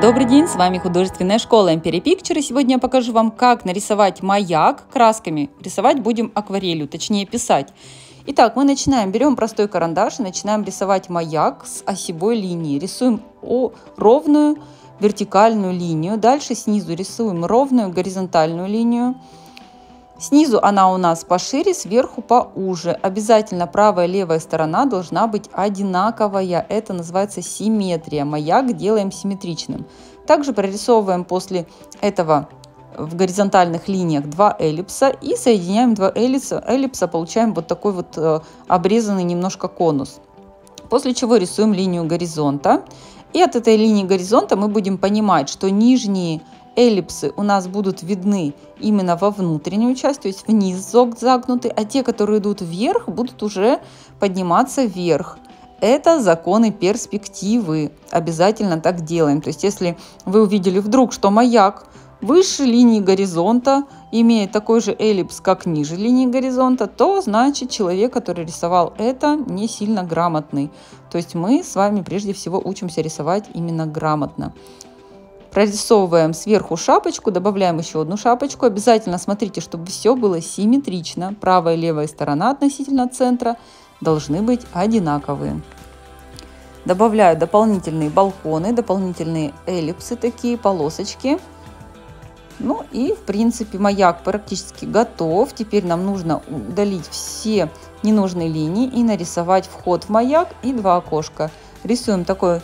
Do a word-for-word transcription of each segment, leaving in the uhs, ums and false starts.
Добрый день, с вами художественная школа Empire Picture. Сегодня я покажу вам, как нарисовать маяк красками. Рисовать будем акварелью, точнее писать. Итак, мы начинаем, берем простой карандаш и начинаем рисовать маяк с осевой линии. Рисуем ровную вертикальную линию, дальше снизу рисуем ровную горизонтальную линию. Снизу она у нас пошире, сверху поуже. Обязательно правая и левая сторона должна быть одинаковая. Это называется симметрия. Маяк делаем симметричным. Также прорисовываем после этого в горизонтальных линиях два эллипса и соединяем два эллипса. эллипса получаем вот такой вот обрезанный немножко конус. После чего рисуем линию горизонта. И от этой линии горизонта мы будем понимать, что нижние эллипсы у нас будут видны именно во внутреннюю часть, то есть вниз загнуты, а те, которые идут вверх, будут уже подниматься вверх. Это законы перспективы. Обязательно так делаем. То есть если вы увидели вдруг, что маяк выше линии горизонта имеет такой же эллипс, как ниже линии горизонта, то значит человек, который рисовал это, не сильно грамотный. То есть мы с вами прежде всего учимся рисовать именно грамотно. Прорисовываем сверху шапочку, добавляем еще одну шапочку. Обязательно смотрите, чтобы все было симметрично. Правая и левая сторона относительно центра должны быть одинаковые. Добавляю дополнительные балконы, дополнительные эллипсы, такие полосочки. Ну и в принципе маяк практически готов. Теперь нам нужно удалить все ненужные линии и нарисовать вход в маяк и два окошка. Рисуем такой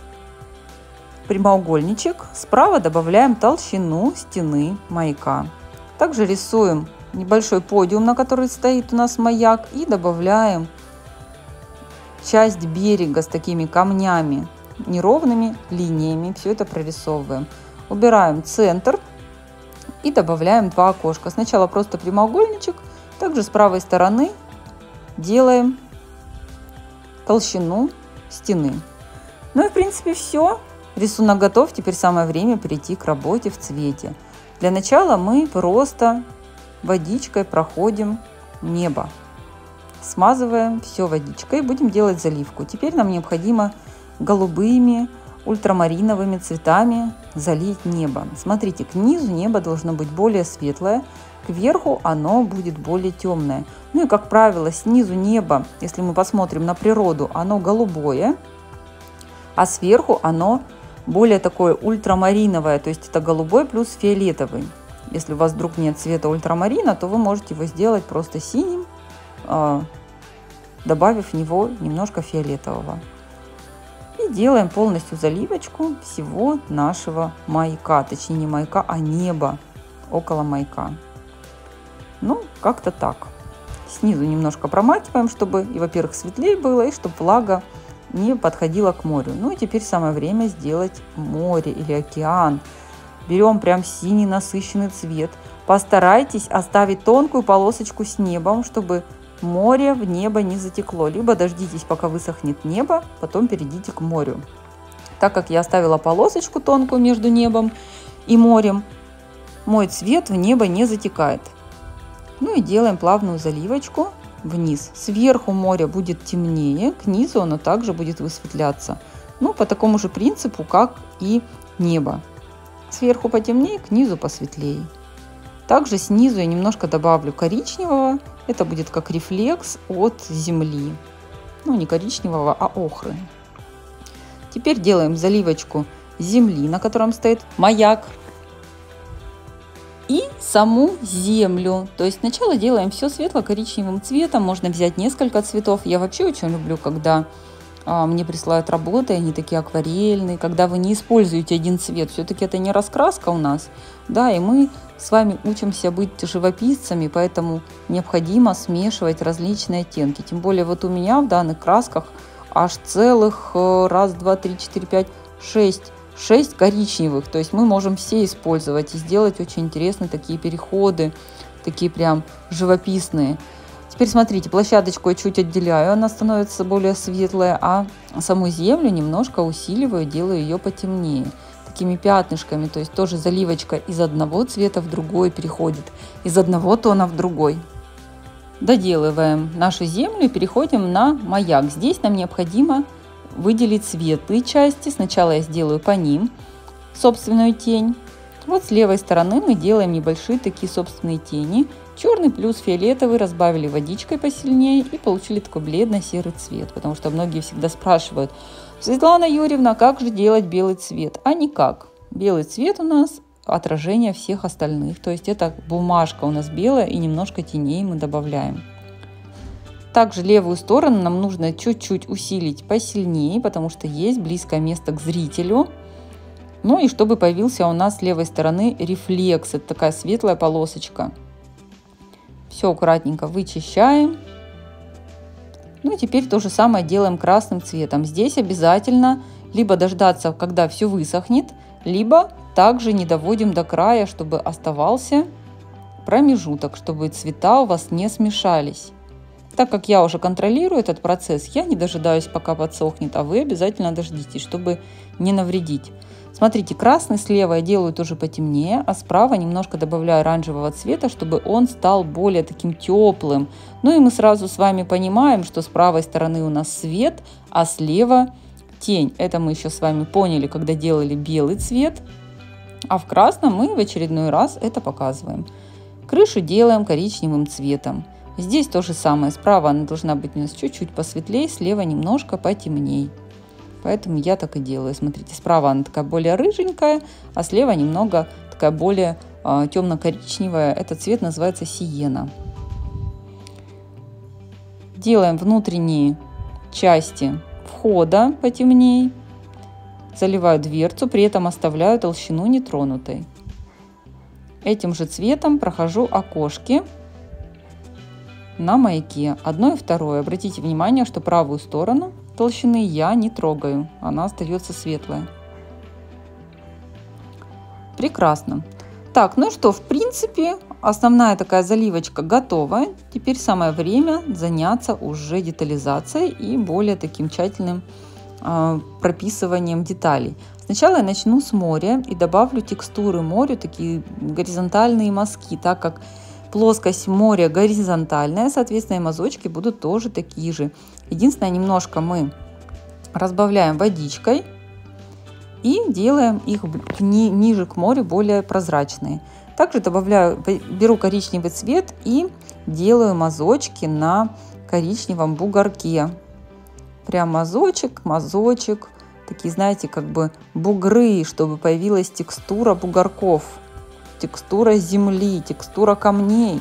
прямоугольничек. Справа добавляем толщину стены маяка. Также рисуем небольшой подиум, на который стоит у нас маяк, и добавляем часть берега с такими камнями, неровными линиями. Все это прорисовываем. Убираем центр и добавляем два окошка. Сначала просто прямоугольничек, также с правой стороны делаем толщину стены. Ну и в принципе все. Рисунок готов, теперь самое время перейти к работе в цвете. Для начала мы просто водичкой проходим небо. Смазываем все водичкой и будем делать заливку. Теперь нам необходимо голубыми, ультрамариновыми цветами залить небо. Смотрите, к низу небо должно быть более светлое, кверху оно будет более темное. Ну и как правило, снизу небо, если мы посмотрим на природу, оно голубое, а сверху оно более такое ультрамариновое, то есть это голубой плюс фиолетовый. Если у вас вдруг нет цвета ультрамарина, то вы можете его сделать просто синим, добавив в него немножко фиолетового. И делаем полностью заливочку всего нашего маяка, точнее не маяка, а неба около маяка. Ну, как-то так. Снизу немножко промакиваем, чтобы и, во-первых, светлее было, и чтобы влага не подходила к морю. Ну и теперь самое время сделать море или океан. Берем прям синий насыщенный цвет. Постарайтесь оставить тонкую полосочку с небом, чтобы море в небо не затекло. Либо дождитесь, пока высохнет небо, потом перейдите к морю. Так как я оставила полосочку тонкую между небом и морем, мой цвет в небо не затекает. Ну и делаем плавную заливочку вниз. Сверху море будет темнее, к низу оно также будет высветляться. Ну, по такому же принципу, как и небо. Сверху потемнее, к низу посветлее. Также снизу я немножко добавлю коричневого. Это будет как рефлекс от земли. Ну, не коричневого, а охры. Теперь делаем заливочку земли, на котором стоит маяк. И саму землю. То есть сначала делаем все светло-коричневым цветом. Можно взять несколько цветов. Я вообще очень люблю, когда а, мне присылают работы, они такие акварельные, когда вы не используете один цвет. Все-таки это не раскраска у нас. Да, и мы с вами учимся быть живописцами, поэтому необходимо смешивать различные оттенки. Тем более вот у меня в данных красках аж целых раз, два, три, четыре, пять, шесть. шесть коричневых, то есть мы можем все использовать и сделать очень интересные такие переходы, такие прям живописные. Теперь смотрите, площадочку я чуть отделяю, она становится более светлая, а саму землю немножко усиливаю, делаю ее потемнее, такими пятнышками, то есть тоже заливочка из одного цвета в другой переходит, из одного тона в другой. Доделываем нашу землю и переходим на маяк. Здесь нам необходимо выделить светлые части. Сначала я сделаю по ним собственную тень. Вот с левой стороны мы делаем небольшие такие собственные тени. Черный плюс фиолетовый разбавили водичкой посильнее и получили такой бледно-серый цвет. Потому что многие всегда спрашивают: Светлана Юрьевна, как же делать белый цвет? А никак. Белый цвет у нас отражение всех остальных. То есть это бумажка у нас белая и немножко теней мы добавляем. Также левую сторону нам нужно чуть-чуть усилить посильнее, потому что есть близкое место к зрителю. Ну и чтобы появился у нас с левой стороны рефлекс, это такая светлая полосочка. Все аккуратненько вычищаем. Ну и теперь то же самое делаем красным цветом. Здесь обязательно либо дождаться, когда все высохнет, либо также не доводим до края, чтобы оставался промежуток, чтобы цвета у вас не смешались. Так как я уже контролирую этот процесс, я не дожидаюсь, пока подсохнет, а вы обязательно дождитесь, чтобы не навредить. Смотрите, красный слева я делаю тоже потемнее, а справа немножко добавляю оранжевого цвета, чтобы он стал более таким теплым. Ну и мы сразу с вами понимаем, что с правой стороны у нас свет, а слева тень. Это мы еще с вами поняли, когда делали белый цвет. А в красном мы в очередной раз это показываем. Крышу делаем коричневым цветом. Здесь то же самое. Справа она должна быть у нас чуть-чуть посветлее, слева немножко потемней. Поэтому я так и делаю. Смотрите, справа она такая более рыженькая, а слева немного такая более э, темно-коричневая. Этот цвет называется сиена. Делаем внутренние части входа потемней. Заливаю дверцу, при этом оставляю толщину нетронутой. Этим же цветом прохожу окошки на маяке. Одно и второе. Обратите внимание, что правую сторону толщины я не трогаю. Она остается светлая. Прекрасно. Так, ну что, в принципе, основная такая заливочка готова. Теперь самое время заняться уже детализацией и более таким тщательным э, прописыванием деталей. Сначала я начну с моря и добавлю текстуры морю, такие горизонтальные мазки, так как плоскость моря горизонтальная, соответственно, и мазочки будут тоже такие же. Единственное, немножко мы разбавляем водичкой и делаем их ни, ниже к морю более прозрачные. Также добавляю, беру коричневый цвет и делаю мазочки на коричневом бугорке. Прям мазочек, мазочек, такие, знаете, как бы бугры, чтобы появилась текстура бугорков. Текстура земли, текстура камней,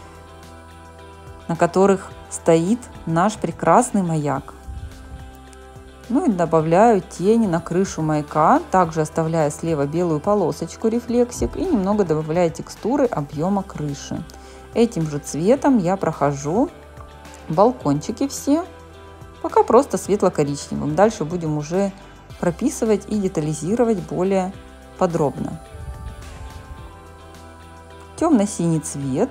на которых стоит наш прекрасный маяк. Ну и добавляю тени на крышу маяка, также оставляя слева белую полосочку рефлексик и немного добавляю текстуры объема крыши. Этим же цветом я прохожу балкончики все, пока просто светло-коричневым. Дальше будем уже прописывать и детализировать более подробно. Темно-синий цвет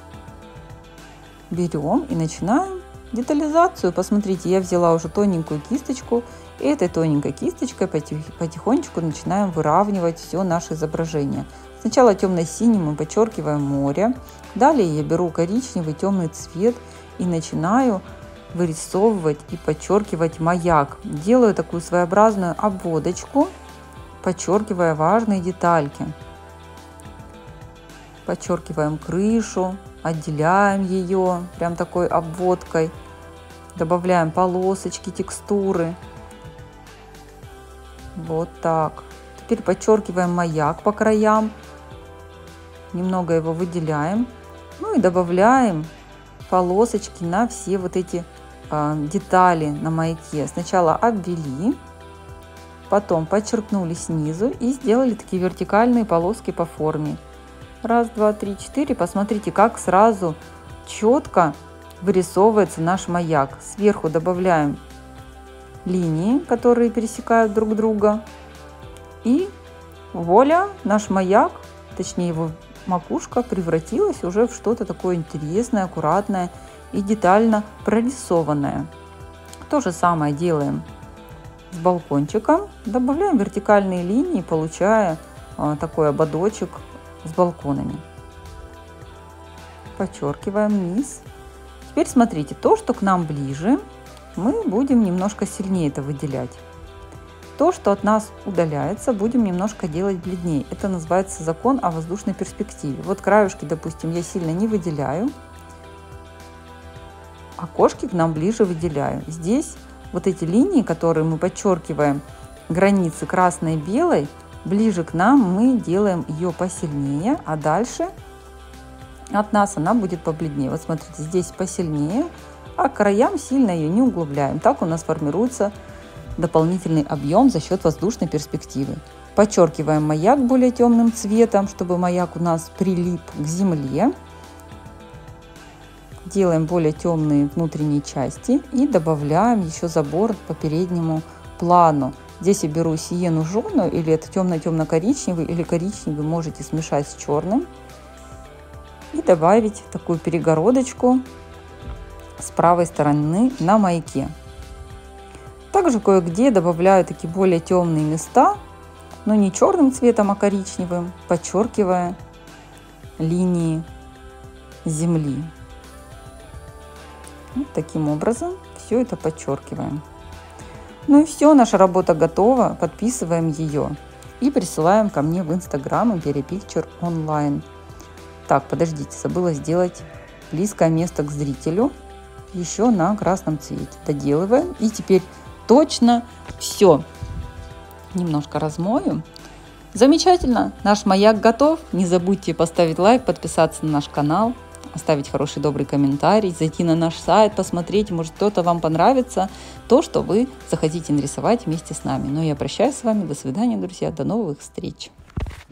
берем и начинаем детализацию. Посмотрите, я взяла уже тоненькую кисточку, и этой тоненькой кисточкой потихонечку начинаем выравнивать все наше изображение. Сначала темно-синим мы подчеркиваем море, далее я беру коричневый темный цвет и начинаю вырисовывать и подчеркивать маяк. Делаю такую своеобразную обводочку, подчеркивая важные детальки. Подчеркиваем крышу, отделяем ее прям такой обводкой, добавляем полосочки, текстуры. Вот так. Теперь подчеркиваем маяк по краям, немного его выделяем, ну и добавляем полосочки на все вот эти э, детали на маяке. Сначала обвели, потом подчеркнули снизу и сделали такие вертикальные полоски по форме. Раз, два, три, четыре. Посмотрите, как сразу четко вырисовывается наш маяк. Сверху добавляем линии, которые пересекают друг друга. И вуаля, наш маяк, точнее его макушка, превратилась уже в что-то такое интересное, аккуратное и детально прорисованное. То же самое делаем с балкончиком. Добавляем вертикальные линии, получая а, такой ободочек с балконами. Подчеркиваем низ. Теперь смотрите, то, что к нам ближе, мы будем немножко сильнее это выделять. то, что от нас удаляется, будем немножко делать бледнее. Это называется закон о воздушной перспективе. Вот краюшки, допустим, я сильно не выделяю, а окошки к нам ближе выделяю. Здесь вот эти линии, которые мы подчеркиваем, границы красной и белой, ближе к нам мы делаем ее посильнее, а дальше от нас она будет побледнее. Вот смотрите, здесь посильнее, а к краям сильно ее не углубляем. Так у нас формируется дополнительный объем за счет воздушной перспективы. Подчеркиваем маяк более темным цветом, чтобы маяк у нас прилип к земле. Делаем более темные внутренние части и добавляем еще забор по переднему плану. Здесь я беру сиену жженую, или это темно-темно-коричневый, или коричневый можете смешать с черным. И добавить такую перегородочку с правой стороны на маяке. Также кое-где добавляю такие более темные места, но не черным цветом, а коричневым, подчеркивая линии земли. Вот таким образом все это подчеркиваем. Ну и все, наша работа готова. Подписываем ее и присылаем ко мне в Instagram Imperia Picture онлайн. Так, подождите, забыла сделать близкое место к зрителю еще на красном цвете. Доделываем. И теперь точно все. Немножко размою. Замечательно, наш маяк готов. Не забудьте поставить лайк, подписаться на наш канал, оставить хороший добрый комментарий, зайти на наш сайт, посмотреть, может кто-то вам понравится, то, что вы захотите нарисовать вместе с нами. Но я прощаюсь с вами, до свидания, друзья, до новых встреч.